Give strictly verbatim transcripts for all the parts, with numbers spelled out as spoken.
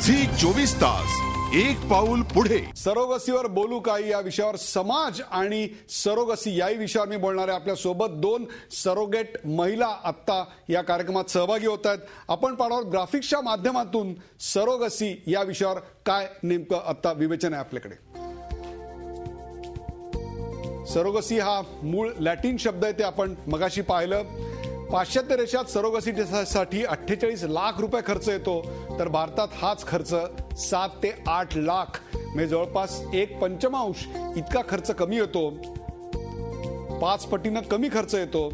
Zee चोवीस तास एक पाऊल पुढे. सरोगसीवर बोलू काही या विषयावर समाज आणि सरोगसी याही विषयावर मी बोलणार आहे. आपल्या सोबत दोन सरोगेट महिला आत्ता या कार्यक्रमात सहभागी होत आहेत. आपण पाहणार ग्राफिक्सच्या माध्यमातून सरोगसी या विषयावर काय नेमकं आत्ता विवेचन आहे आपल्याकडे. सरोगसी हा मूळ लॅटिन शब्द आहे, ते आपण मगाशी पाहिलं. पाश्चात्य देशात सरोगसीसाठी अठ्ठेचाळीस लाख रुपये खर्च येतो, तर भारतात हाच खर्च सात ते आठ लाख म्हणजे जवळपास एक पंचमांश इतका खर्च कमी येतो. पाच पटीनं कमी खर्च येतो.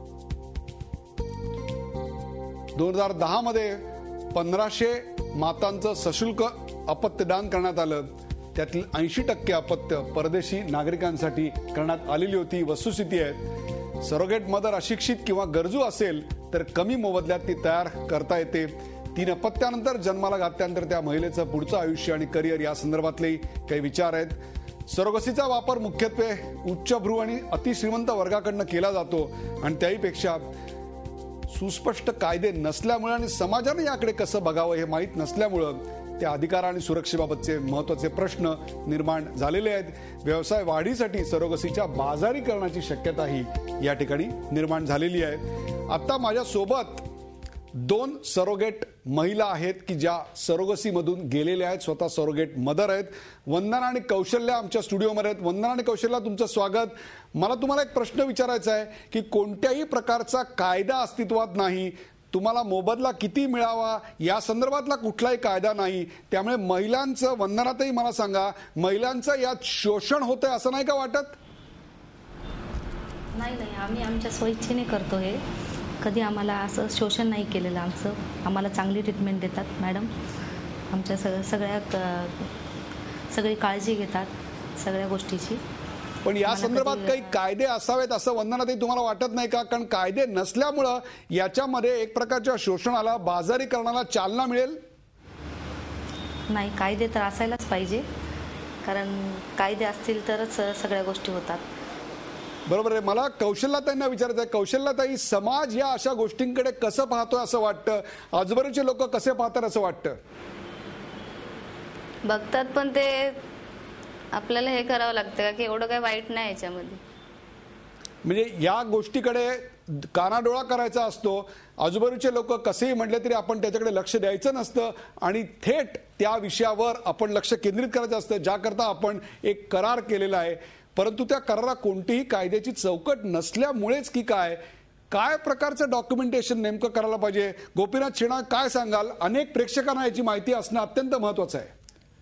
दोन हजार दहा मध्ये पंधराशे मातांचं सशुल्क अपत्यदान करण्यात आलं. त्यातील ऐंशी टक्के अपत्य परदेशी नागरिकांसाठी करण्यात आलेली होती. वस्तुस्थिती आहे, सरोगेट मदर अशिक्षित किंवा गरजू असेल तर कमी मोबदल्यात ती तयार करता येते. तीन अपत्यानंतर जन्माला घातल्यानंतर त्या महिलेचं पुढचं आयुष्य आणि करिअर या संदर्भातले काही विचार आहेत. सरोगसीचा वापर मुख्यत्वे उच्चभ्रू आणि अतिश्रीमंत वर्गाकडनं केला जातो आणि त्याहीपेक्षा सुस्पष्ट कायदे नसल्यामुळे आणि समाजाने याकडे कसं बघावं हे माहीत नसल्यामुळं त्या अधिकार आणि सुरक्षेबाबतचे महत्त्वाचे प्रश्न निर्माण झालेले आहेत. व्यवसाय वाढीसाठी सरोगसीच्या बाजारीकरणाची शक्यताही या ठिकाणी निर्माण झालेली आहे. आता माझ्या सोबत दोन सरोगेट महिला आहेत की ज्या सरोगसीमधून गेलेल्या आहेत, स्वतः सरोगेट मदर आहेत. वंदना आणि कौशल्या आमच्या स्टुडिओमध्ये आहेत. वंदना आणि कौशल्या, तुमचं स्वागत. मला तुम्हाला एक प्रश्न विचारायचा आहे की कोणत्याही प्रकारचा कायदा अस्तित्वात नाही, तुम्हाला मोबदला किती मिळावा या संदर्भातला कुठलाही कायदा नाही, त्यामुळे महिलांचं, वंदनातही मला सांगा, महिलांचं यात शोषण होतंय असं नाही का वाटत? नाही नाही, आम्ही आमच्या स्वइच्छेने करतो हे. कधी आम्हाला असं शोषण नाही केलेलं आमचं. आम्हाला चांगली ट्रीटमेंट देतात मॅडम. आमच्या सग सगळ्या सगळी काळजी घेतात सगळ्या गोष्टीची. पण या संदर्भात काही कायदे असावेत असं वंदनाताई तुम्हाला वाटत नाही का? कारण कायदे नसल्यामुळं याच्यामध्ये एक प्रकारच्या शोषणाला, बाजारीकरणाला चालना मिळेल. नाही, कायदे तर असायलाच पाहिजे, कारण कायदे असतील तरच सगळ्या गोष्टी होतात. बरोबर आहे. मला कौशल्याताईंना विचारायचं आहे. कौशल्याताई, समाज या अशा गोष्टींकडे कसं पाहतोय असं वाटतं? आजूबाजूचे लोक कसे पाहतात असं वाटतं? बघतात, पण ते आपल्याला हे करावं लागतं का की एवढं काही वाईट नाही याच्यामध्ये. म्हणजे या गोष्टीकडे कानाडोळा करायचा असतो. आजूबाजूचे लोक कसेही म्हटले तरी आपण त्याच्याकडे लक्ष द्यायचं नसतं आणि थेट त्या विषयावर आपण लक्ष केंद्रित करायचं असतं, ज्याकरता आपण एक करार केलेला आहे. परंतु त्या करारात कोणतीही कायद्याची चौकट नसल्यामुळेच की काय काय प्रकारचं डॉक्युमेंटेशन नेमकं करायला पाहिजे? गोपीनाथ शेणा, काय सांगाल? अनेक प्रेक्षकांना याची माहिती असणं अत्यंत महत्वाचं आहे.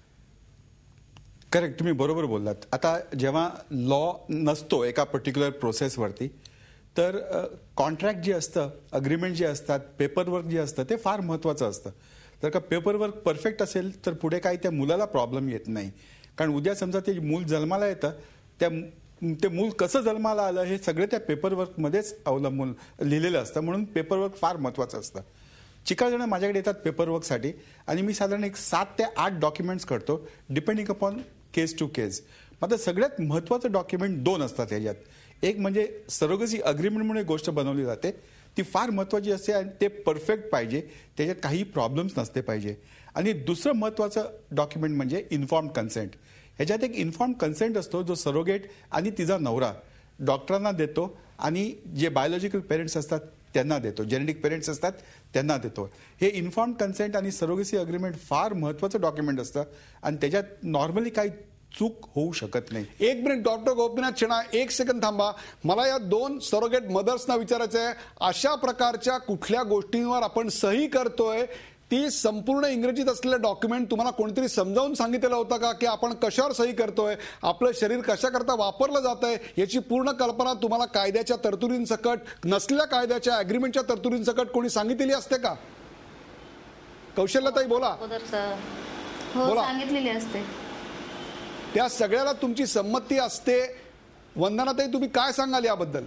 करेक्ट, तुम्ही बरोबर बोललात. आता जेव्हा लॉ नसतो एका पर्टिक्युलर प्रोसेसवरती, तर कॉन्ट्रॅक्ट जे असतं, अग्रीमेंट जे असतात, पेपरवर्क जे असतं ते फार महत्त्वाचं असतं. जर का पेपरवर्क परफेक्ट असेल तर पुढे काही त्या मुलाला प्रॉब्लेम येत नाही. कारण उद्या समजा ते मूल जन्माला येतं, त्या ते मूल कसं जन्माला आलं हे सगळे त्या पेपरवर्कमध्येच अवलंबून लिहिलेलं असतं. म्हणून पेपरवर्क फार महत्त्वाचं असतं. चिकार जण माझ्याकडे येतात पेपरवर्कसाठी आणि मी साधारण एक सात ते आठ डॉक्युमेंट्स करतो, depending upon case to case. मात्र सगळ्यात महत्त्वाचं डॉक्युमेंट दोन असतात याच्यात. एक म्हणजे सरोगसी अग्रीमेंट म्हणून एक गोष्ट बनवली जाते, ती फार महत्त्वाची असते आणि ते परफेक्ट पाहिजे, त्याच्यात काही प्रॉब्लेम्स नसते पाहिजे. आणि दुसरं महत्त्वाचं डॉक्युमेंट म्हणजे इन्फॉर्म्ड कन्सेंट. ह्याच्यात एक इन्फॉर्म कन्सेंट असतो जो सरोगेट आणि तिचा नवरा डॉक्टरांना देतो आणि जे बायोलॉजिकल पेरेंट्स असतात त्यांना देतो, जेनेटिक पेरेंट्स असतात त्यांना देतो. हे इन्फॉर्म कन्सेंट आणि सरोगसी अग्रीमेंट फार महत्त्वाचं डॉक्युमेंट असतं आणि त्याच्यात नॉर्मली काही चूक होऊ शकत नाही. एक मिनिट डॉक्टर गोपीनाथ शेणा, एक सेकंद थांबा. मला या दोन सरोगेट मदर्सना विचारायचं आहे, अशा प्रकारच्या कुठल्या गोष्टींवर आपण सही करतोय, ती संपूर्ण इंग्रजीत असलेलं डॉक्युमेंट तुम्हाला कोणीतरी समजावून सांगितलेलं होतं का की आपण कशावर सही करतोय, आपलं शरीर कशाकरता वापरलं जात आहे याची पूर्ण कल्पना तुम्हाला कायद्याच्या तरतुदींसकट, नसलेल्या कायद्याच्या अग्रीमेंटच्या तरतुदींसकट कोणी सांगितलेली असते का? कौशल्याताई बोला. हो, सांगितलेली असते. त्या सगळ्याला तुमची संमती असते. वंदनाताई, तुम्ही काय सांगाल याबद्दल?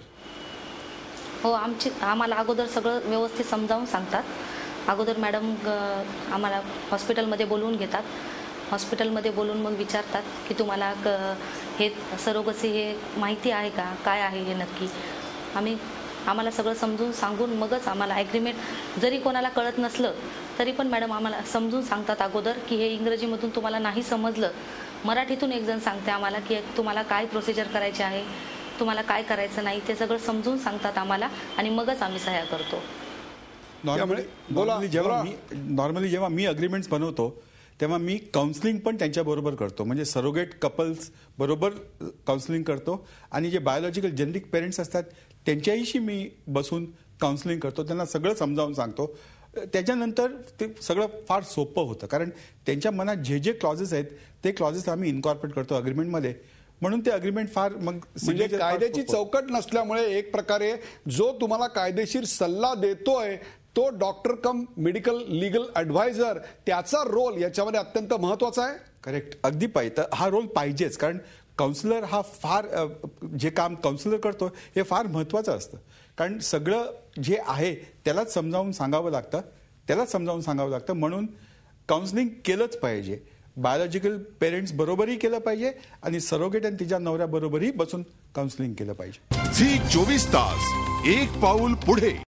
हो, आमची आम्हाला अगोदर सगळं व्यवस्थित समजावून सांगतात. अगोदर मॅडम आम्हाला हॉस्पिटलमध्ये बोलवून घेतात. हॉस्पिटलमध्ये बोलून मग विचारतात की तुम्हाला हे सरोगसी हे माहिती आहे का, काय आहे हे नक्की. आम्ही आम्हाला सगळं समजून सांगून मगच आम्हाला ॲग्रीमेंट, जरी कोणाला कळत नसलं तरी पण मॅडम आम्हाला समजून सांगतात अगोदर की हे इंग्रजीमधून तुम्हाला नाही समजलं, मराठीतून एक जण सांगते आम्हाला की तुम्हाला काय प्रोसिजर करायची आहे, तुम्हाला काय करायचं नाही, ते सगळं समजून सांगतात आम्हाला आणि मगच आम्ही सह्या करतो. नॉर्मली बोला, नॉर्मली जेव्हा बोला. मी नॉर्मली जेव्हा मी अग्रीमेंट्स बनवतो तेव्हा मी काउन्सिलिंग पण त्यांच्याबरोबर करतो, म्हणजे सरोगेट कपल्स बरोबर काउन्सिलिंग करतो आणि जे बायोलॉजिकल जेनेटिक पेरेंट्स असतात त्यांच्याहीशी मी बसून काउन्सिलिंग करतो, त्यांना सगळं समजावून सांगतो. त्याच्यानंतर ते सगळं फार सोपं होतं, कारण त्यांच्या मनात जे जे क्लॉजेस आहेत ते क्लॉजेस आम्ही इन्कॉर्पोरेट करतो अग्रीमेंटमध्ये, म्हणून ते अग्रीमेंट फार मग म्हणजे कायद्याची चौकट नसल्यामुळे एक प्रकारे जो तुम्हाला कायदेशीर सल्ला देतोय तो doctor cum medical legal advisor, त्याचा रोल याच्यामध्ये अत्यंत महत्वाचा आहे. करेक्ट, अगदी पाहिजे. तर हा रोल पाहिजेच, कारण काउन्सिलर हा फार जे काम काउन्सिलर करतो हे फार महत्वाचं असतं, कारण सगळं जे आहे त्यालाच समजावून सांगावं लागतं त्यालाच समजावून सांगावं लागतं म्हणून काउन्सिलिंग केलंच पाहिजे. बायोलॉजिकल पेरेंट्स बरोबरही केलं पाहिजे आणि सरोगेट आणि तिच्या नवऱ्याबरोबरही बसून काउन्सिलिंग केलं पाहिजे. झी चोवीस तास एक पाऊल पुढे.